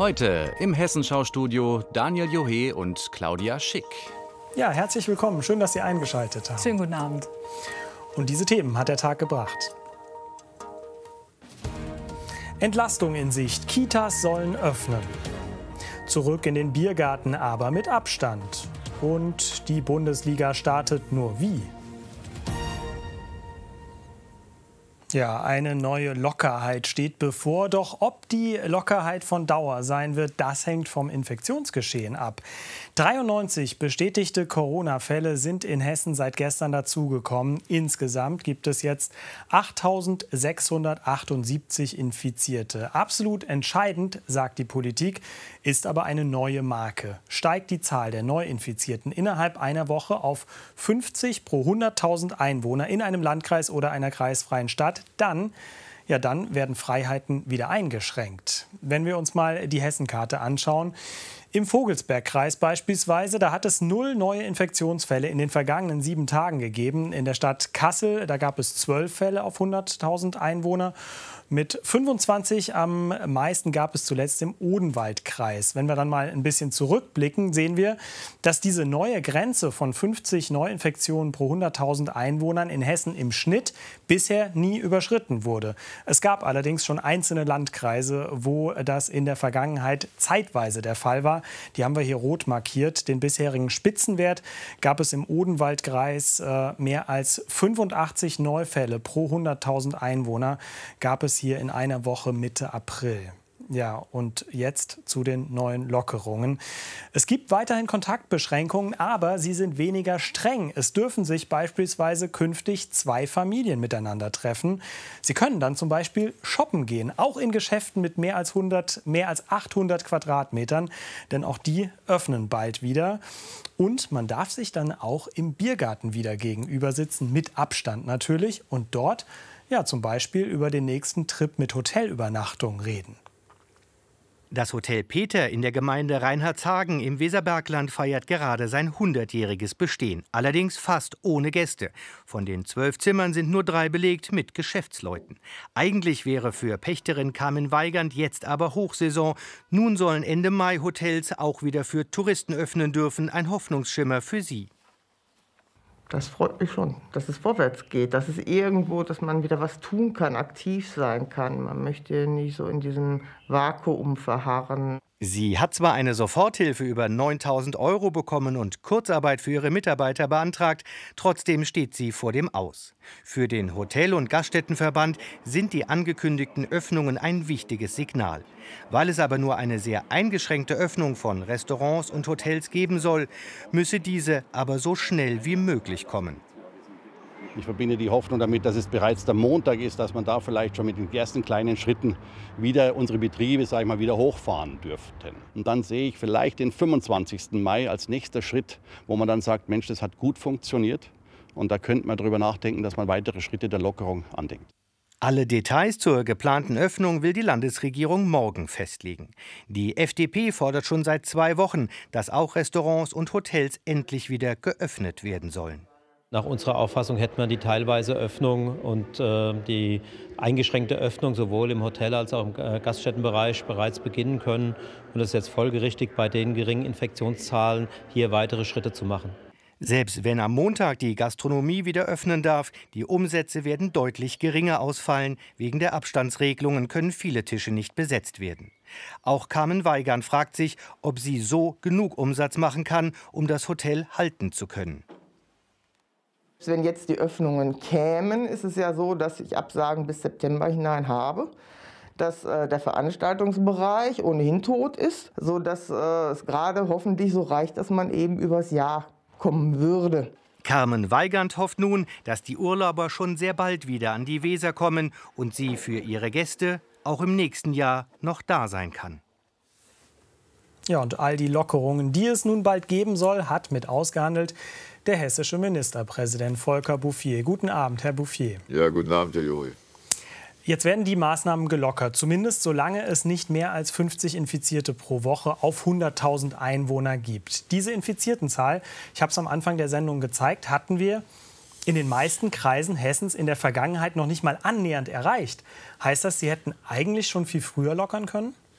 Heute im Hessenschau-Studio Daniel Johé und Claudia Schick. Ja, herzlich willkommen. Schön, dass Sie eingeschaltet haben. Schönen guten Abend. Und diese Themen hat der Tag gebracht. Entlastung in Sicht. Kitas sollen öffnen. Zurück in den Biergarten, aber mit Abstand. Und die Bundesliga startet nur wie? Ja, eine neue Lockerheit steht bevor. Doch ob die Lockerheit von Dauer sein wird, das hängt vom Infektionsgeschehen ab. 93 bestätigte Corona-Fälle sind in Hessen seit gestern dazugekommen. Insgesamt gibt es jetzt 8.678 Infizierte. Absolut entscheidend, sagt die Politik, ist aber eine neue Marke. Steigt die Zahl der Neuinfizierten innerhalb einer Woche auf 50 pro 100.000 Einwohner in einem Landkreis oder einer kreisfreien Stadt, dann werden Freiheiten wieder eingeschränkt. Wenn wir uns mal die Hessenkarte anschauen, im Vogelsbergkreis beispielsweise, da hat es 0 neue Infektionsfälle in den vergangenen 7 Tagen gegeben. In der Stadt Kassel, da gab es 12 Fälle auf 100.000 Einwohner. Mit 25 am meisten gab es zuletzt im Odenwaldkreis. Wenn wir dann mal ein bisschen zurückblicken, sehen wir, dass diese neue Grenze von 50 Neuinfektionen pro 100.000 Einwohnern in Hessen im Schnitt bisher nie überschritten wurde. Es gab allerdings schon einzelne Landkreise, wo das in der Vergangenheit zeitweise der Fall war. Die haben wir hier rot markiert. Den bisherigen Spitzenwert gab es im Odenwaldkreis mehr als 85 Neufälle pro 100.000 Einwohner gab es hier in einer Woche Mitte April. Ja, und jetzt zu den neuen Lockerungen. Es gibt weiterhin Kontaktbeschränkungen, aber sie sind weniger streng. Es dürfen sich beispielsweise künftig 2 Familien miteinander treffen. Sie können dann zum Beispiel shoppen gehen, auch in Geschäften mit mehr als 800 Quadratmetern, denn auch die öffnen bald wieder. Und man darf sich dann auch im Biergarten wieder gegenüber sitzen, mit Abstand natürlich, und dort zum Beispiel über den nächsten Trip mit Hotelübernachtung reden. Das Hotel Peter in der Gemeinde Reinhardshagen im Weserbergland feiert gerade sein 100-jähriges Bestehen. Allerdings fast ohne Gäste. Von den 12 Zimmern sind nur 3 belegt mit Geschäftsleuten. Eigentlich wäre für Pächterin Carmen Weigand jetzt aber Hochsaison. Nun sollen Ende Mai Hotels auch wieder für Touristen öffnen dürfen. Ein Hoffnungsschimmer für sie. Das freut mich schon, dass es vorwärts geht, dass es irgendwo, dass man wieder was tun kann, aktiv sein kann. Man möchte nicht so in diesem Vakuum verharren. Sie hat zwar eine Soforthilfe über 9.000 € bekommen und Kurzarbeit für ihre Mitarbeiter beantragt, trotzdem steht sie vor dem Aus. Für den Hotel- und Gaststättenverband sind die angekündigten Öffnungen ein wichtiges Signal. Weil es aber nur eine sehr eingeschränkte Öffnung von Restaurants und Hotels geben soll, müsse diese aber so schnell wie möglich kommen. Ich verbinde die Hoffnung damit, dass es bereits der Montag ist, dass man da vielleicht schon mit den ersten kleinen Schritten wieder unsere Betriebe, sage ich mal, wieder hochfahren dürften. Und dann sehe ich vielleicht den 25. Mai als nächster Schritt, wo man dann sagt, Mensch, das hat gut funktioniert. Und da könnte man darüber nachdenken, dass man weitere Schritte der Lockerung andenkt. Alle Details zur geplanten Öffnung will die Landesregierung morgen festlegen. Die FDP fordert schon seit 2 Wochen, dass auch Restaurants und Hotels endlich wieder geöffnet werden sollen. Nach unserer Auffassung hätte man die teilweise Öffnung und die eingeschränkte Öffnung sowohl im Hotel als auch im Gaststättenbereich bereits beginnen können. Und es ist jetzt folgerichtig, bei den geringen Infektionszahlen hier weitere Schritte zu machen. Selbst wenn am Montag die Gastronomie wieder öffnen darf, die Umsätze werden deutlich geringer ausfallen. Wegen der Abstandsregelungen können viele Tische nicht besetzt werden. Auch Carmen Weigand fragt sich, ob sie so genug Umsatz machen kann, um das Hotel halten zu können. Wenn jetzt die Öffnungen kämen, ist es ja so, dass ich Absagen bis September hinein habe, dass der Veranstaltungsbereich ohnehin tot ist, sodass es gerade hoffentlich so reicht, dass man eben übers Jahr kommen würde. Carmen Weigand hofft nun, dass die Urlauber schon sehr bald wieder an die Weser kommen und sie für ihre Gäste auch im nächsten Jahr noch da sein kann. Ja, und all die Lockerungen, die es nun bald geben soll, hat mit ausgehandelt der hessische Ministerpräsident Volker Bouffier. Guten Abend, Herr Bouffier. Ja, guten Abend, Herr Johé. Jetzt werden die Maßnahmen gelockert, zumindest solange es nicht mehr als 50 Infizierte pro Woche auf 100.000 Einwohner gibt. Diese Infiziertenzahl, ich habe es am Anfang der Sendung gezeigt, hatten wir in den meisten Kreisen Hessens in der Vergangenheit noch nicht mal annähernd erreicht. Heißt das, Sie hätten eigentlich schon viel früher lockern können?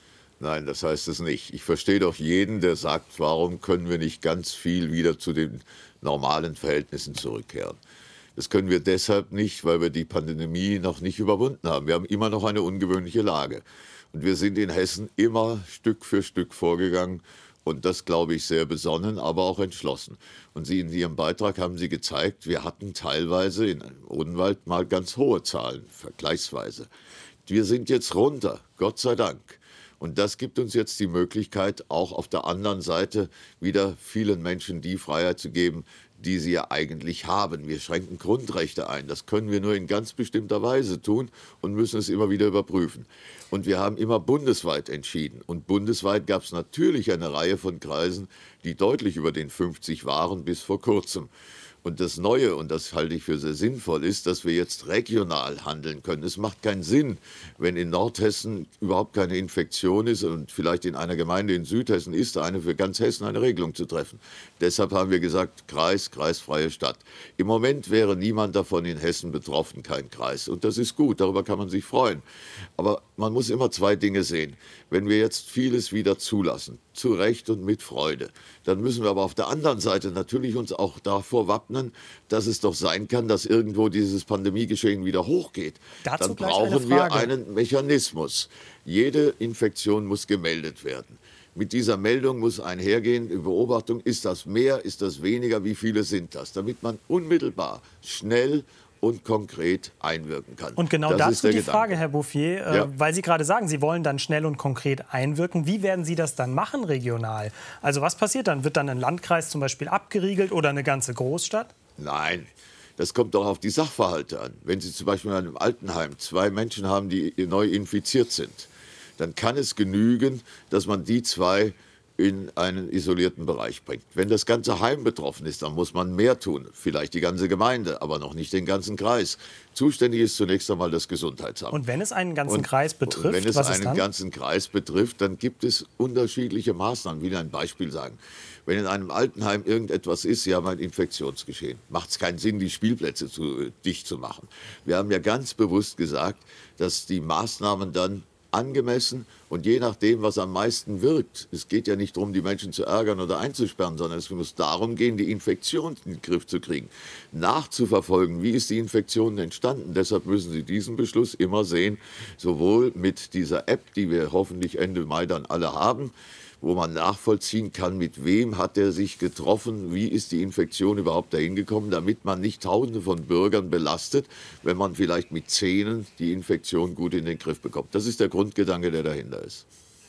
Nein, das heißt es nicht. Ich verstehe doch jeden, der sagt, warum können wir nicht ganz viel wieder zu den normalen Verhältnissen zurückkehren. Das können wir deshalb nicht, weil wir die Pandemie noch nicht überwunden haben. Wir haben immer noch eine ungewöhnliche Lage. Und wir sind in Hessen immer Stück für Stück vorgegangen. Und das, glaube ich, sehr besonnen, aber auch entschlossen. Und Sie in Ihrem Beitrag haben Sie gezeigt, wir hatten teilweise in Odenwald mal ganz hohe Zahlen, vergleichsweise. Wir sind jetzt runter, Gott sei Dank. Und das gibt uns jetzt die Möglichkeit, auch auf der anderen Seite wieder vielen Menschen die Freiheit zu geben, die sie ja eigentlich haben. Wir schränken Grundrechte ein. Das können wir nur in ganz bestimmter Weise tun und müssen es immer wieder überprüfen. Und wir haben immer bundesweit entschieden. Und bundesweit gab es natürlich eine Reihe von Kreisen, die deutlich über den 50 waren bis vor kurzem. Und das Neue, und das halte ich für sehr sinnvoll, ist, dass wir jetzt regional handeln können. Es macht keinen Sinn, wenn in Nordhessen überhaupt keine Infektion ist und vielleicht in einer Gemeinde in Südhessen ist eine, für ganz Hessen eine Regelung zu treffen. Deshalb haben wir gesagt, Kreis, kreisfreie Stadt. Im Moment wäre niemand davon in Hessen betroffen, kein Kreis. Und das ist gut, darüber kann man sich freuen. Aber man muss immer zwei Dinge sehen. Wenn wir jetzt vieles wieder zulassen, zu Recht und mit Freude, dann müssen wir aber auf der anderen Seite natürlich uns auch davor wappnen, dass es doch sein kann, dass irgendwo dieses Pandemiegeschehen wieder hochgeht. Dann brauchen wir einen Mechanismus. Jede Infektion muss gemeldet werden. Mit dieser Meldung muss einhergehen, die Beobachtung, ist das mehr, ist das weniger, wie viele sind das, damit man unmittelbar, schnell und konkret einwirken kann. Und genau dazu die Frage, Herr Bouffier, weil Sie gerade sagen, Sie wollen dann schnell und konkret einwirken. Wie werden Sie das dann machen regional? Also was passiert dann? Wird dann ein Landkreis zum Beispiel abgeriegelt oder eine ganze Großstadt? Nein, das kommt doch auf die Sachverhalte an. Wenn Sie zum Beispiel in einem Altenheim 2 Menschen haben, die neu infiziert sind, dann kann es genügen, dass man die 2 in einen isolierten Bereich bringt. Wenn das ganze Heim betroffen ist, dann muss man mehr tun. Vielleicht die ganze Gemeinde, aber noch nicht den ganzen Kreis. Zuständig ist zunächst einmal das Gesundheitsamt. Und wenn es einen ganzen Kreis betrifft, wenn es was ist einen dann? ganzen Kreis betrifft, dann gibt es unterschiedliche Maßnahmen. Ich will ein Beispiel sagen. Wenn in einem Altenheim irgendetwas ist, Sie haben ein Infektionsgeschehen, macht es keinen Sinn, die Spielplätze dicht zu machen. Wir haben ja ganz bewusst gesagt, dass die Maßnahmen dann angemessen und je nachdem, was am meisten wirkt. Es geht ja nicht darum, die Menschen zu ärgern oder einzusperren, sondern es muss darum gehen, die Infektion in den Griff zu kriegen, nachzuverfolgen, wie ist die Infektion entstanden. Deshalb müssen Sie diesen Beschluss immer sehen, sowohl mit dieser App, die wir hoffentlich Ende Mai dann alle haben, wo man nachvollziehen kann, mit wem hat er sich getroffen, wie ist die Infektion überhaupt dahin gekommen, damit man nicht Tausende von Bürgern belastet, wenn man vielleicht mit Zähnen die Infektion gut in den Griff bekommt. Das ist der Grundgedanke, der dahinter ist.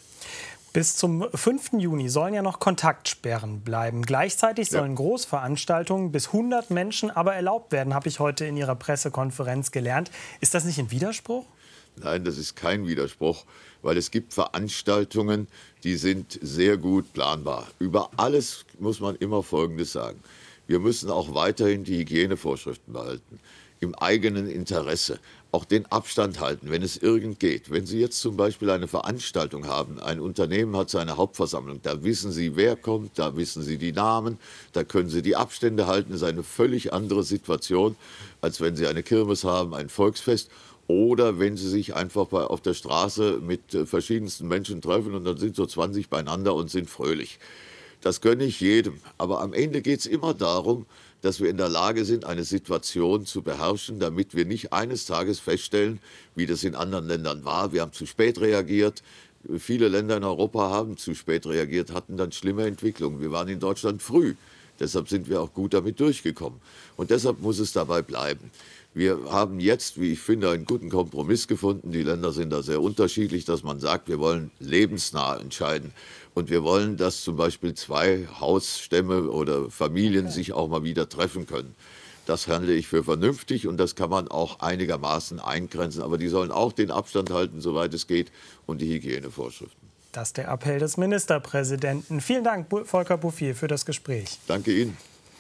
Bis zum 5. Juni sollen ja noch Kontaktsperren bleiben. Gleichzeitig sollen Großveranstaltungen bis 100 Menschen aber erlaubt werden, habe ich heute in Ihrer Pressekonferenz gelernt. Ist das nicht ein Widerspruch? Nein, das ist kein Widerspruch, weil es gibt Veranstaltungen, die sind sehr gut planbar. Über alles muss man immer Folgendes sagen. Wir müssen auch weiterhin die Hygienevorschriften behalten, im eigenen Interesse. Auch den Abstand halten, wenn es irgend geht. Wenn Sie jetzt zum Beispiel eine Veranstaltung haben, ein Unternehmen hat seine Hauptversammlung, da wissen Sie, wer kommt, da wissen Sie die Namen, da können Sie die Abstände halten. Das ist eine völlig andere Situation, als wenn Sie eine Kirmes haben, ein Volksfest. Oder wenn Sie sich einfach auf der Straße mit verschiedensten Menschen treffen und dann sind so 20 beieinander und sind fröhlich. Das gönne ich jedem. Aber am Ende geht es immer darum, dass wir in der Lage sind, eine Situation zu beherrschen, damit wir nicht eines Tages feststellen, wie das in anderen Ländern war. Wir haben zu spät reagiert. Viele Länder in Europa haben zu spät reagiert, hatten dann schlimme Entwicklungen. Wir waren in Deutschland früh. Deshalb sind wir auch gut damit durchgekommen. Und deshalb muss es dabei bleiben. Wir haben jetzt, wie ich finde, einen guten Kompromiss gefunden. Die Länder sind da sehr unterschiedlich, dass man sagt, wir wollen lebensnah entscheiden. Und wir wollen, dass zum Beispiel 2 Hausstämme oder Familien sich auch mal wieder treffen können. Das halte ich für vernünftig und das kann man auch einigermaßen eingrenzen. Aber die sollen auch den Abstand halten, soweit es geht, und die Hygienevorschriften. Das ist der Appell des Ministerpräsidenten. Vielen Dank, Volker Bouffier, für das Gespräch. Danke Ihnen.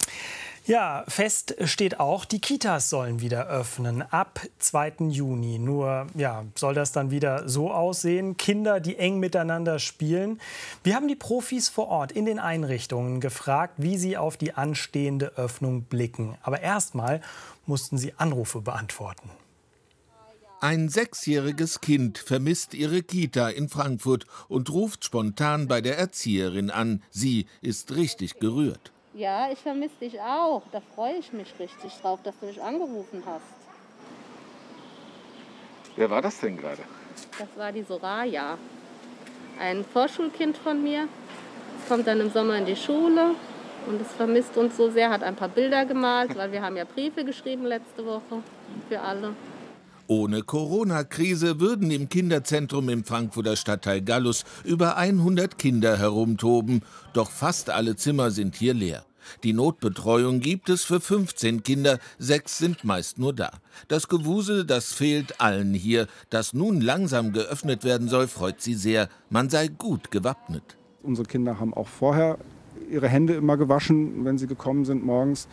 Ja, fest steht auch, die Kitas sollen wieder öffnen ab 2. Juni. Nur soll das dann wieder so aussehen? Kinder, die eng miteinander spielen. Wir haben die Profis vor Ort in den Einrichtungen gefragt, wie sie auf die anstehende Öffnung blicken. Aber erstmal mussten sie Anrufe beantworten. Ein 6-jähriges Kind vermisst ihre Kita in Frankfurt und ruft spontan bei der Erzieherin an. Sie ist richtig gerührt. Ja, ich vermisse dich auch. Da freue ich mich richtig drauf, dass du mich angerufen hast. Wer war das denn gerade? Das war die Soraya, ein Vorschulkind von mir. Es kommt dann im Sommer in die Schule und es vermisst uns so sehr, hat ein paar Bilder gemalt, weil wir haben ja Briefe geschrieben letzte Woche für alle. Ohne Corona-Krise würden im Kinderzentrum im Frankfurter Stadtteil Gallus über 100 Kinder herumtoben. Doch fast alle Zimmer sind hier leer. Die Notbetreuung gibt es für 15 Kinder, 6 sind meist nur da. Das Gewusel, das fehlt allen hier. Dass nun langsam geöffnet werden soll, freut sie sehr. Man sei gut gewappnet. Unsere Kinder haben auch vorher ihre Hände immer gewaschen, wenn sie gekommen sind morgens.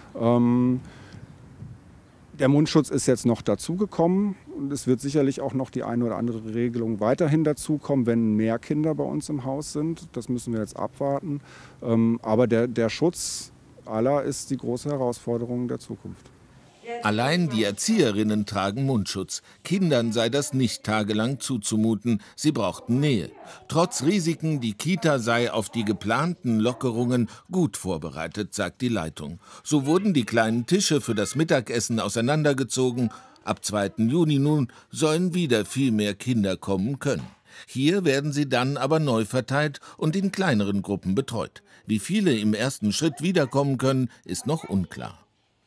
Der Mundschutz ist jetzt noch dazugekommen und es wird sicherlich auch noch die eine oder andere Regelung weiterhin dazukommen, wenn mehr Kinder bei uns im Haus sind. Das müssen wir jetzt abwarten. Aber der Schutz aller ist die große Herausforderung der Zukunft. Allein die Erzieherinnen tragen Mundschutz. Kindern sei das nicht tagelang zuzumuten. Sie brauchten Nähe. Trotz Risiken, die Kita sei auf die geplanten Lockerungen gut vorbereitet, sagt die Leitung. So wurden die kleinen Tische für das Mittagessen auseinandergezogen. Ab 2. Juni nun sollen wieder viel mehr Kinder kommen können. Hier werden sie dann aber neu verteilt und in kleineren Gruppen betreut. Wie viele im ersten Schritt wiederkommen können, ist noch unklar.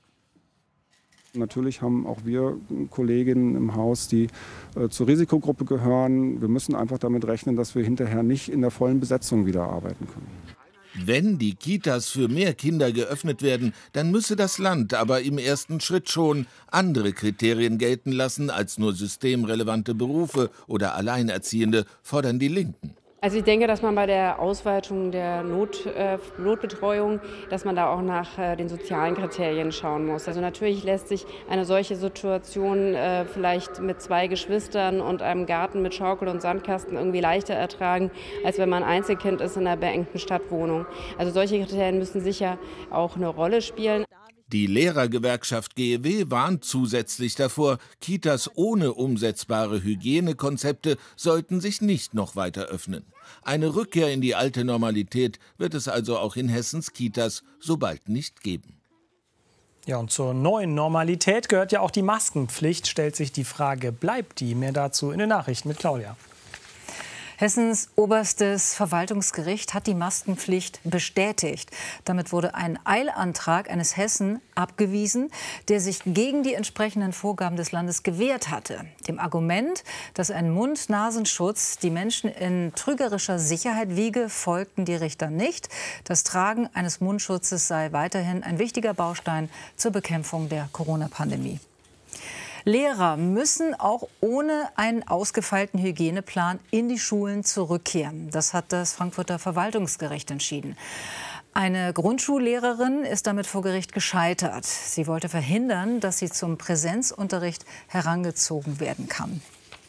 Natürlich haben auch wir Kolleginnen im Haus, die zur Risikogruppe gehören. Wir müssen einfach damit rechnen, dass wir hinterher nicht in der vollen Besetzung wieder arbeiten können. Wenn die Kitas für mehr Kinder geöffnet werden, dann müsse das Land aber im ersten Schritt schon andere Kriterien gelten lassen als nur systemrelevante Berufe oder Alleinerziehende, fordern die Linken. Also ich denke, dass man bei der Ausweitung der Notbetreuung, dass man da auch nach den sozialen Kriterien schauen muss. Also natürlich lässt sich eine solche Situation vielleicht mit 2 Geschwistern und einem Garten mit Schaukel und Sandkasten irgendwie leichter ertragen, als wenn man Einzelkind ist in einer beengten Stadtwohnung. Also solche Kriterien müssen sicher auch eine Rolle spielen. Die Lehrergewerkschaft GEW warnt zusätzlich davor, Kitas ohne umsetzbare Hygienekonzepte sollten sich nicht noch weiter öffnen. Eine Rückkehr in die alte Normalität wird es also auch in Hessens Kitas so bald nicht geben. Ja, und zur neuen Normalität gehört ja auch die Maskenpflicht. Stellt sich die Frage, bleibt die? Mehr dazu in den Nachrichten mit Claudia. Hessens oberstes Verwaltungsgericht hat die Maskenpflicht bestätigt. Damit wurde ein Eilantrag eines Hessen abgewiesen, der sich gegen die entsprechenden Vorgaben des Landes gewehrt hatte. Dem Argument, dass ein Mund-Nasenschutz die Menschen in trügerischer Sicherheit wiege, folgten die Richter nicht. Das Tragen eines Mundschutzes sei weiterhin ein wichtiger Baustein zur Bekämpfung der Corona-Pandemie. Lehrer müssen auch ohne einen ausgefeilten Hygieneplan in die Schulen zurückkehren. Das hat das Frankfurter Verwaltungsgericht entschieden. Eine Grundschullehrerin ist damit vor Gericht gescheitert. Sie wollte verhindern, dass sie zum Präsenzunterricht herangezogen werden kann.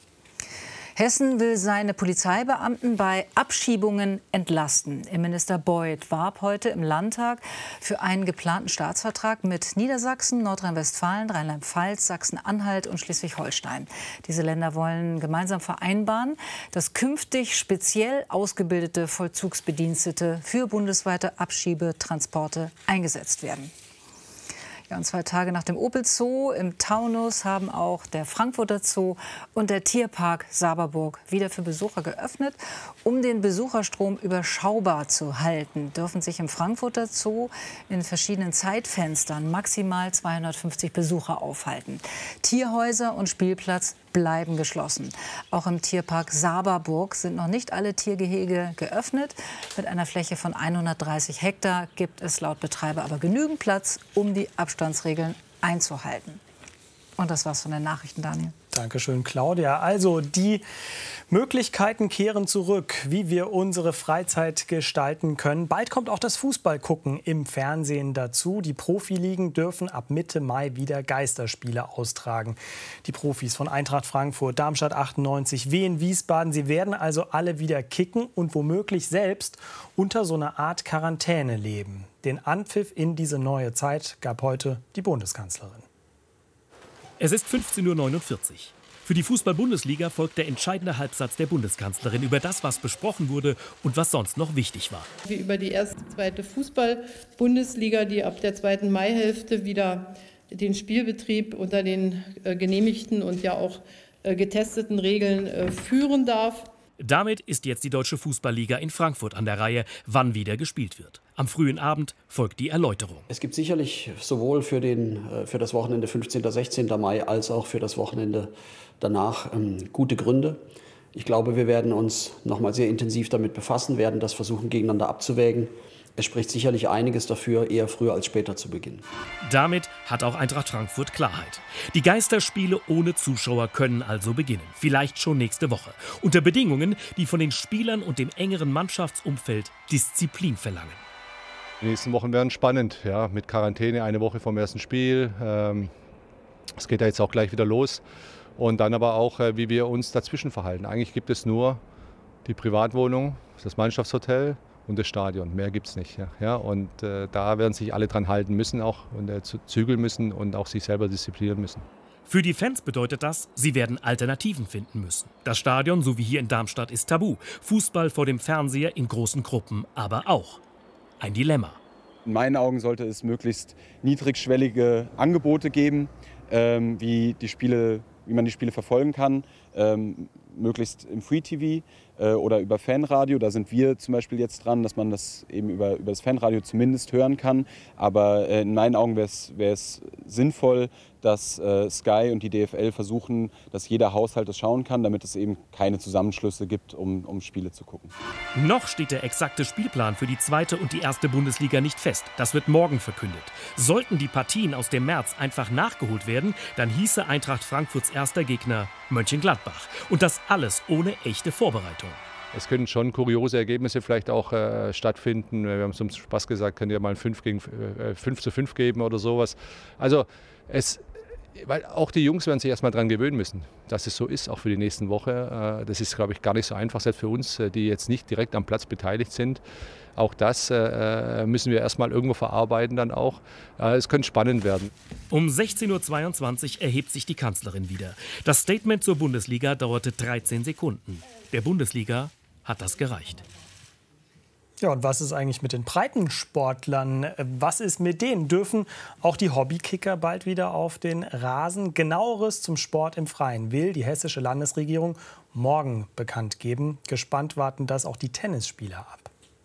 Hessen will seine Polizeibeamten bei Abschiebungen entlasten. Innenminister Beuth warb heute im Landtag für einen geplanten Staatsvertrag mit Niedersachsen, Nordrhein-Westfalen, Rheinland-Pfalz, Sachsen-Anhalt und Schleswig-Holstein. Diese Länder wollen gemeinsam vereinbaren, dass künftig speziell ausgebildete Vollzugsbedienstete für bundesweite Abschiebetransporte eingesetzt werden. Ja, und 2 Tage nach dem Opel Zoo im Taunus haben auch der Frankfurter Zoo und der Tierpark Saberburg wieder für Besucher geöffnet. Um den Besucherstrom überschaubar zu halten, dürfen sich im Frankfurter Zoo in verschiedenen Zeitfenstern maximal 250 Besucher aufhalten. Tierhäuser und Spielplatz bleiben geschlossen. Auch im Tierpark Saberburg sind noch nicht alle Tiergehege geöffnet. Mit einer Fläche von 130 Hektar gibt es laut Betreiber aber genügend Platz, um die Abstandsregeln einzuhalten. Und das war's von den Nachrichten, Daniel. Dankeschön, Claudia. Also die Möglichkeiten kehren zurück, wie wir unsere Freizeit gestalten können. Bald kommt auch das Fußballgucken im Fernsehen dazu. Die Profiligen dürfen ab Mitte Mai wieder Geisterspiele austragen. Die Profis von Eintracht Frankfurt, Darmstadt 98, Wien, Wiesbaden, sie werden also alle wieder kicken und womöglich selbst unter so einer Art Quarantäne leben. Den Anpfiff in diese neue Zeit gab heute die Bundeskanzlerin. Es ist 15:49 Uhr. Für die Fußball-Bundesliga folgt der entscheidende Halbsatz der Bundeskanzlerin über das, was besprochen wurde und was sonst noch wichtig war. Wie über die erste, zweite Fußball-Bundesliga, die ab der zweiten Maihälfte wieder den Spielbetrieb unter den genehmigten und ja auch getesteten Regeln führen darf. Damit ist jetzt die Deutsche Fußballliga in Frankfurt an der Reihe, wann wieder gespielt wird. Am frühen Abend folgt die Erläuterung. Es gibt sicherlich sowohl für das Wochenende 15. und 16. Mai als auch für das Wochenende danach gute Gründe. Ich glaube, wir werden uns noch mal sehr intensiv damit befassen, werden das versuchen, gegeneinander abzuwägen. Es spricht sicherlich einiges dafür, eher früher als später zu beginnen. Damit hat auch Eintracht Frankfurt Klarheit. Die Geisterspiele ohne Zuschauer können also beginnen. Vielleicht schon nächste Woche. Unter Bedingungen, die von den Spielern und dem engeren Mannschaftsumfeld Disziplin verlangen. Die nächsten Wochen werden spannend. Ja, mit Quarantäne eine Woche vom ersten Spiel. Es geht ja jetzt auch gleich wieder los. Und dann aber auch, wie wir uns dazwischen verhalten. Eigentlich gibt es nur die Privatwohnung, das Mannschaftshotel und das Stadion. Mehr gibt es nicht. Ja, und da werden sich alle dran halten müssen auch und zügeln müssen und auch sich selber disziplinieren müssen. Für die Fans bedeutet das, sie werden Alternativen finden müssen. Das Stadion, so wie hier in Darmstadt, ist tabu. Fußball vor dem Fernseher in großen Gruppen aber auch. Ein Dilemma. In meinen Augen sollte es möglichst niedrigschwellige Angebote geben, wie man die Spiele verfolgen kann. Möglichst im Free-TV oder über Fanradio. Da sind wir zum Beispiel jetzt dran, dass man das eben über das Fanradio zumindest hören kann. Aber in meinen Augen wäre es sinnvoll, dass Sky und die DFL versuchen, dass jeder Haushalt das schauen kann, damit es eben keine Zusammenschlüsse gibt, um Spiele zu gucken. Noch steht der exakte Spielplan für die zweite und die erste Bundesliga nicht fest. Das wird morgen verkündet. Sollten die Partien aus dem März einfach nachgeholt werden, dann hieße Eintracht Frankfurts erster Gegner Mönchengladbach. Und das alles ohne echte Vorbereitung. Es können schon kuriose Ergebnisse vielleicht auch stattfinden. Wir haben zum Spaß gesagt, können ja mal ein 5:5 geben oder sowas. Also weil auch die Jungs werden sich erstmal daran gewöhnen müssen, dass es so ist, auch für die nächsten Woche. Das ist, glaube ich, gar nicht so einfach, selbst für uns, die jetzt nicht direkt am Platz beteiligt sind. Auch das müssen wir erstmal irgendwo verarbeiten dann auch. Es könnte spannend werden. Um 16:22 Uhr erhebt sich die Kanzlerin wieder. Das Statement zur Bundesliga dauerte 13 Sekunden. Der Bundesliga hat das gereicht. Ja, und was ist eigentlich mit den Breitensportlern? Was ist mit denen? Dürfen auch die Hobbykicker bald wieder auf den Rasen? Genaueres zum Sport im Freien will die hessische Landesregierung morgen bekannt geben. Gespannt warten das auch die Tennisspieler ab.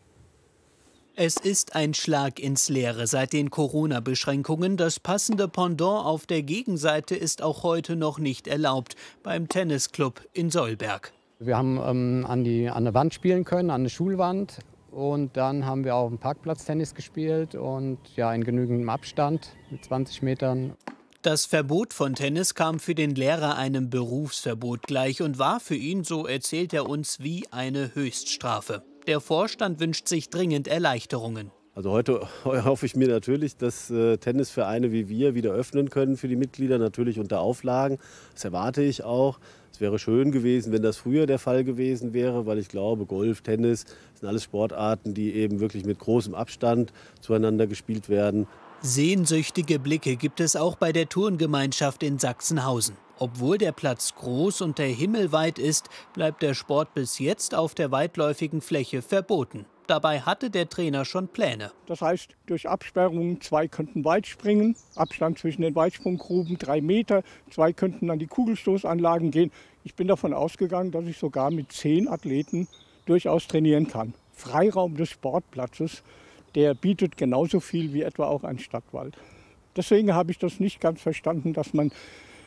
Es ist ein Schlag ins Leere seit den Corona-Beschränkungen. Das passende Pendant auf der Gegenseite ist auch heute noch nicht erlaubt beim Tennisclub in Sollberg. Wir haben an der Wand spielen können, an der Schulwand. Und dann haben wir auf dem Parkplatz Tennis gespielt und ja, in genügendem Abstand mit 20 Metern. Das Verbot von Tennis kam für den Lehrer einem Berufsverbot gleich und war für ihn, so erzählt er uns, wie eine Höchststrafe. Der Vorstand wünscht sich dringend Erleichterungen. Also heute hoffe ich mir natürlich, dass Tennisvereine wie wir wieder öffnen können für die Mitglieder, natürlich unter Auflagen. Das erwarte ich auch. Es wäre schön gewesen, wenn das früher der Fall gewesen wäre, weil ich glaube, Golf, Tennis sind alles Sportarten, die eben wirklich mit großem Abstand zueinander gespielt werden. Sehnsüchtige Blicke gibt es auch bei der Turngemeinschaft in Sachsenhausen. Obwohl der Platz groß und der Himmel weit ist, bleibt der Sport bis jetzt auf der weitläufigen Fläche verboten. Dabei hatte der Trainer schon Pläne. Das heißt, durch Absperrungen 2 könnten weit springen, Abstand zwischen den Weitsprunggruben 3 Meter, 2 könnten an die Kugelstoßanlagen gehen. Ich bin davon ausgegangen, dass ich sogar mit 10 Athleten durchaus trainieren kann. Freiraum des Sportplatzes, der bietet genauso viel wie etwa auch ein Stadtwald. Deswegen habe ich das nicht ganz verstanden, dass man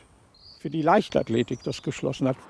für die Leichtathletik das geschlossen hat.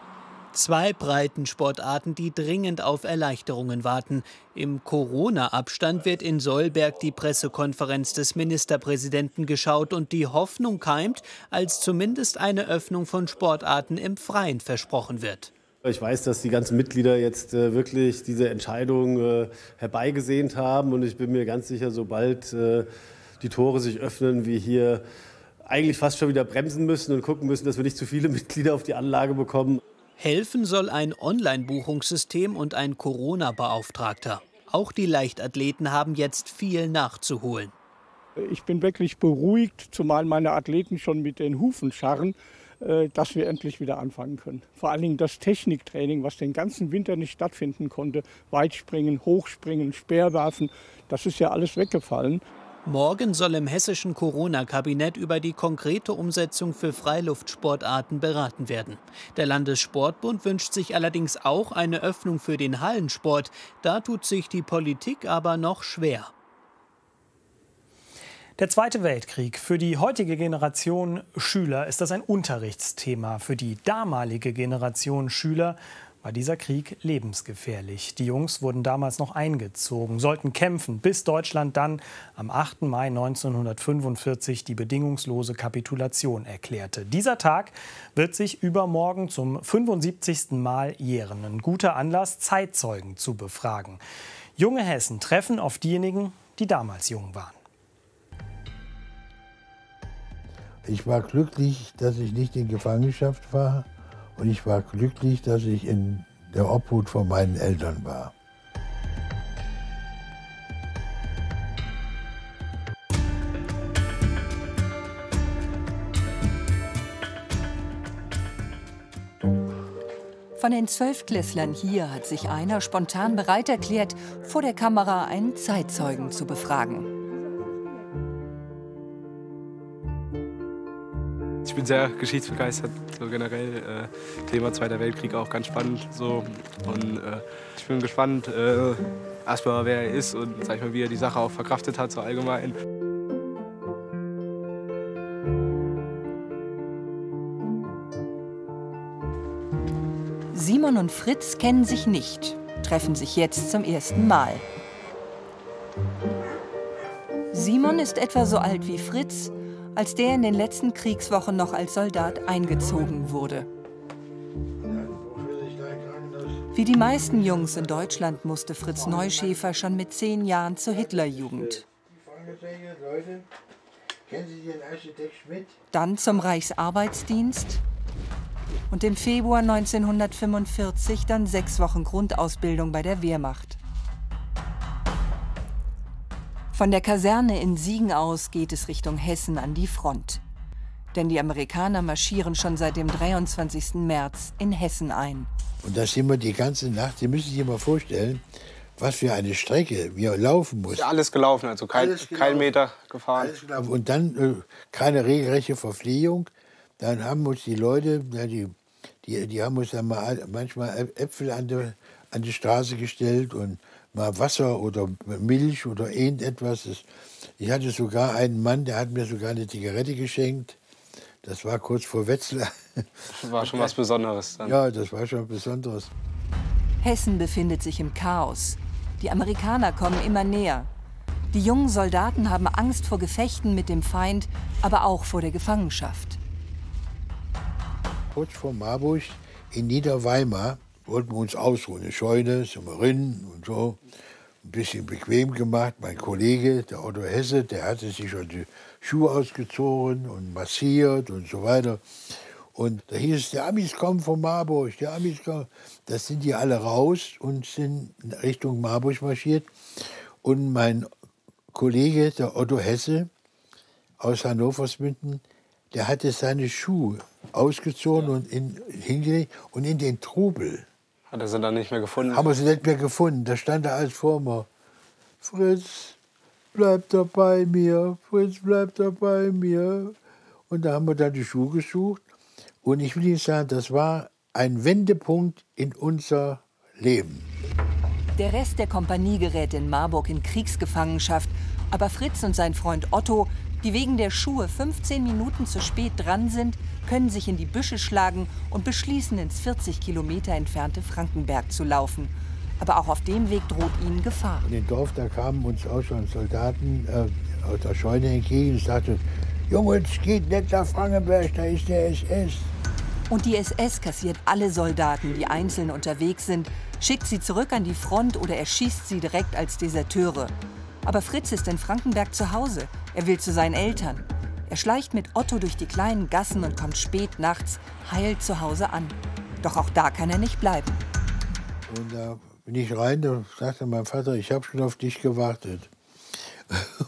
2 Breitensportarten, die dringend auf Erleichterungen warten. Im Corona-Abstand wird in Sollberg die Pressekonferenz des Ministerpräsidenten geschaut und die Hoffnung keimt, als zumindest eine Öffnung von Sportarten im Freien versprochen wird. Ich weiß, dass die ganzen Mitglieder jetzt wirklich diese Entscheidung herbeigesehnt haben und ich bin mir ganz sicher, sobald die Tore sich öffnen, wir hier eigentlich fast schon wieder bremsen müssen und gucken müssen, dass wir nicht zu viele Mitglieder auf die Anlage bekommen. Helfen soll ein Online-Buchungssystem und ein Corona-Beauftragter. Auch die Leichtathleten haben jetzt viel nachzuholen. Ich bin wirklich beruhigt, zumal meine Athleten schon mit den Hufen scharren. dass wir endlich wieder anfangen können. Vor allen Dingen das Techniktraining, was den ganzen Winter nicht stattfinden konnte, Weitspringen, Hochspringen, Speerwerfen, das ist ja alles weggefallen. Morgen soll im hessischen Corona-Kabinett über die konkrete Umsetzung für Freiluftsportarten beraten werden. Der Landessportbund wünscht sich allerdings auch eine Öffnung für den Hallensport. Da tut sich die Politik aber noch schwer. Der Zweite Weltkrieg. Für die heutige Generation Schüler ist das ein Unterrichtsthema. Für die damalige Generation Schüler war dieser Krieg lebensgefährlich. Die Jungs wurden damals noch eingezogen, sollten kämpfen, bis Deutschland dann am 8. Mai 1945 die bedingungslose Kapitulation erklärte. Dieser Tag wird sich übermorgen zum 75. Mal jähren. Ein guter Anlass, Zeitzeugen zu befragen. Junge Hessen treffen auf diejenigen, die damals jung waren. Ich war glücklich, dass ich nicht in Gefangenschaft war. Und ich war glücklich, dass ich in der Obhut von meinen Eltern war. Von den 12-Klässlern hier hat sich einer spontan bereit erklärt, vor der Kamera einen Zeitzeugen zu befragen. Ich bin sehr geschichtsbegeistert, so generell. Thema Zweiter Weltkrieg auch ganz spannend. So. Und ich bin gespannt, erstmal wer er ist und sag ich mal, wie er die Sache auch verkraftet hat, so allgemein. Simon und Fritz kennen sich nicht, treffen sich jetzt zum ersten Mal. Simon ist etwa so alt wie Fritz, als der in den letzten Kriegswochen noch als Soldat eingezogen wurde. Wie die meisten Jungs in Deutschland musste Fritz Neuschäfer schon mit 10 Jahren zur Hitlerjugend. Dann zum Reichsarbeitsdienst und im Februar 1945 dann 6 Wochen Grundausbildung bei der Wehrmacht. Von der Kaserne in Siegen aus geht es Richtung Hessen an die Front. Denn die Amerikaner marschieren schon seit dem 23. März in Hessen ein. Und da sind wir die ganze Nacht, Sie müssen sich mal vorstellen, was für eine Strecke wir laufen mussten. Ja, alles gelaufen, also kein Meter gefahren. Alles gelaufen. Und dann keine regelrechte Verpflegung. Dann haben uns die Leute, die haben uns dann mal manchmal Äpfel an die Straße gestellt und mal Wasser oder Milch oder irgendetwas. Ich hatte sogar einen Mann, der hat mir sogar eine Zigarette geschenkt. Das war kurz vor Wetzlar. Das war schon was Besonderes dann. Ja, das war schon was Besonderes. Hessen befindet sich im Chaos. Die Amerikaner kommen immer näher. Die jungen Soldaten haben Angst vor Gefechten mit dem Feind, aber auch vor der Gefangenschaft. Kurz vor Marburg in Niederweimar wollten wir uns ausruhen. Eine Scheune, sind wir rein und so. Ein bisschen bequem gemacht. Mein Kollege, der Otto Hesse, der hatte sich schon die Schuhe ausgezogen und massiert und so weiter. Und da hieß es, die Amis kommen von Marburg, die Amis kommen. Da sind die alle raus und sind in Richtung Marburg marschiert. Und mein Kollege, der Otto Hesse aus Hannoversmünden, der hatte seine Schuhe ausgezogen und hingelegt und in den Trubel. Hat er sie dann nicht mehr gefunden? Haben wir sie nicht mehr gefunden. Da stand er alles vor mir. Fritz, bleib da bei mir. Fritz, bleib da bei mir. Und da haben wir dann die Schuhe gesucht. Und ich will Ihnen sagen, das war ein Wendepunkt in unser Leben. Der Rest der Kompanie gerät in Marburg in Kriegsgefangenschaft. Aber Fritz und sein Freund Otto, die wegen der Schuhe 15 Minuten zu spät dran sind, können sich in die Büsche schlagen und beschließen, ins 40 Kilometer entfernte Frankenberg zu laufen. Aber auch auf dem Weg droht ihnen Gefahr. In dem Dorf, da kamen uns auch schon Soldaten aus der Scheune entgegen und sagten, Junge, es geht nicht nach Frankenberg, da ist der SS. Und die SS kassiert alle Soldaten, die einzeln unterwegs sind, schickt sie zurück an die Front oder erschießt sie direkt als Deserteure. Aber Fritz ist in Frankenberg zu Hause. Er will zu seinen Eltern. Er schleicht mit Otto durch die kleinen Gassen und kommt spät nachts heil zu Hause an. Doch auch da kann er nicht bleiben. Und da bin ich rein, da sagte mein Vater, ich habe schon auf dich gewartet.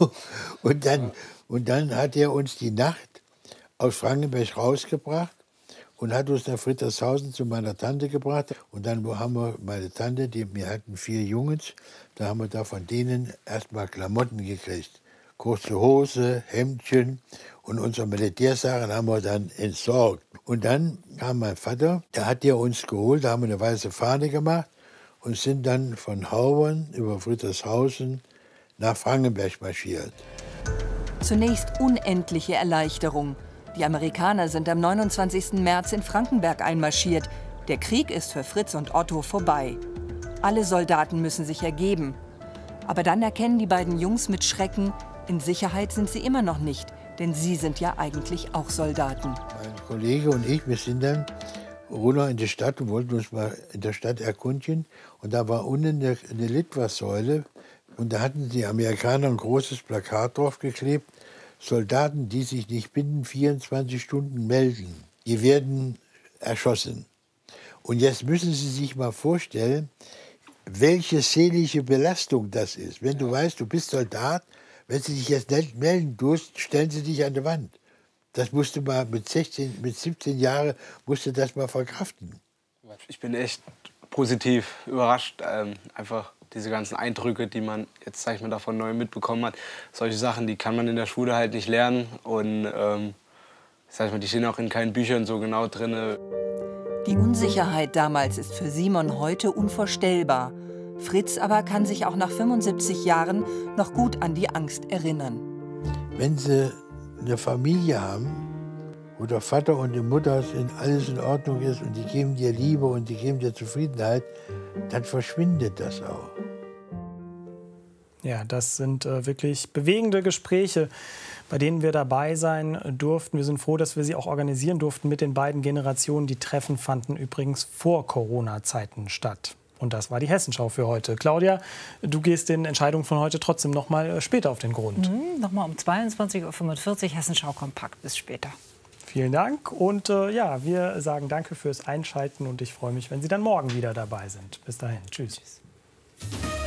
und dann hat er uns die Nacht aus Frankenberg rausgebracht und hat uns nach Friedrichshausen zu meiner Tante gebracht. Und dann haben wir meine Tante, wir hatten 4 Jungs, da haben wir da von denen erstmal Klamotten gekriegt. Kurze Hose, Hemdchen und unsere Militärsachen haben wir dann entsorgt. Und dann kam mein Vater, der hat ja uns geholt, da haben wir eine weiße Fahne gemacht und sind dann von Haubern über Friedrichshausen nach Frankenberg marschiert. Zunächst unendliche Erleichterung. Die Amerikaner sind am 29. März in Frankenberg einmarschiert. Der Krieg ist für Fritz und Otto vorbei. Alle Soldaten müssen sich ergeben. Aber dann erkennen die beiden Jungs mit Schrecken, in Sicherheit sind sie immer noch nicht, denn sie sind ja eigentlich auch Soldaten. Mein Kollege und ich, wir sind dann runter in die Stadt und wollten uns mal in der Stadt erkundigen. Und da war unten eine Litfaßsäule und da hatten die Amerikaner ein großes Plakat drauf geklebt: Soldaten, die sich nicht binnen 24 Stunden melden, die werden erschossen. Und jetzt müssen Sie sich mal vorstellen, welche seelische Belastung das ist. Wenn du weißt, du bist Soldat, wenn sie dich jetzt nicht melden tust, stellen sie dich an die Wand. Das musst du mal mit 17 Jahren musst du das mal verkraften. Ich bin echt positiv überrascht. Einfach diese ganzen Eindrücke, die man jetzt, sag ich mal, davon neu mitbekommen hat. Solche Sachen, die kann man in der Schule halt nicht lernen. Und sag ich mal, die stehen auch in keinen Büchern so genau drin. Die Unsicherheit damals ist für Simon heute unvorstellbar. Fritz aber kann sich auch nach 75 Jahren noch gut an die Angst erinnern. Wenn sie eine Familie haben, wo der Vater und die Mutter alles in Ordnung ist und die geben dir Liebe und die geben dir Zufriedenheit, dann verschwindet das auch. Ja, das sind wirklich bewegende Gespräche, bei denen wir dabei sein durften. Wir sind froh, dass wir sie auch organisieren durften mit den beiden Generationen. Die Treffen fanden übrigens vor Corona-Zeiten statt. Und das war die Hessenschau für heute. Claudia, du gehst den Entscheidungen von heute trotzdem noch mal später auf den Grund. Nochmal um 22:45 Uhr Hessenschau kompakt. Bis später. Vielen Dank. Und ja, wir sagen danke fürs Einschalten und ich freue mich, wenn Sie dann morgen wieder dabei sind. Bis dahin. Tschüss.